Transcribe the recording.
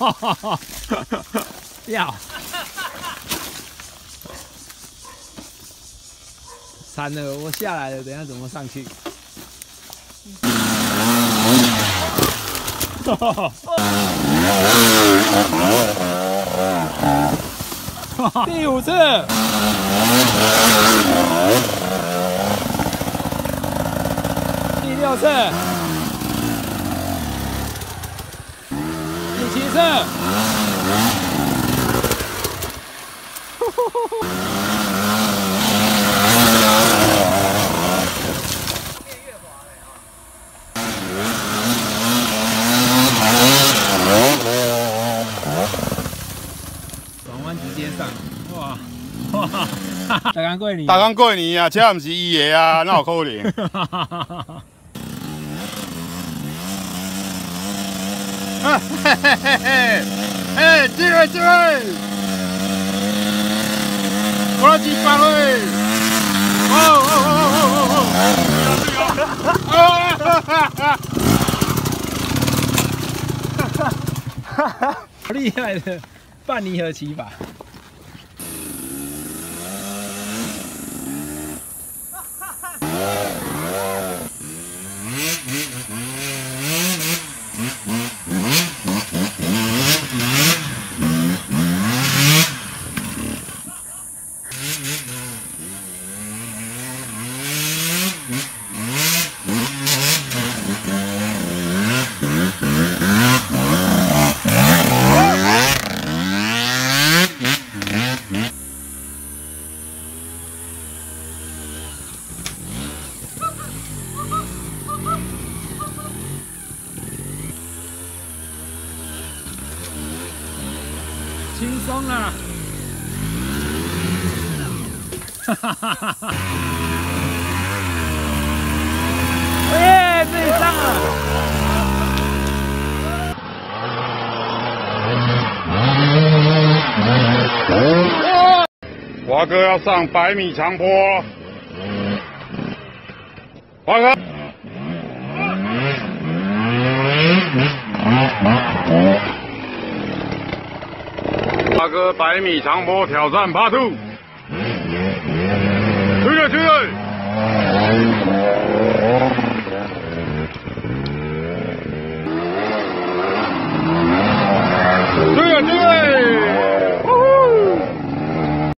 要。惨了，我下来了，等一下怎么上去？第5次，第6次，第7次。转弯直接上，哇！大刚过年， 大刚过年啊，这不是伊的啊，哪有可能？嘿嘿嘿嘿，哎，这位，我来几把嘞！ 好厉害的半泥河骑法。轻松啊！哈哈哈哈哈！耶，自己上了！ 华哥要上100米长坡，华哥。华哥100米长坡挑战Part 2，去了！对！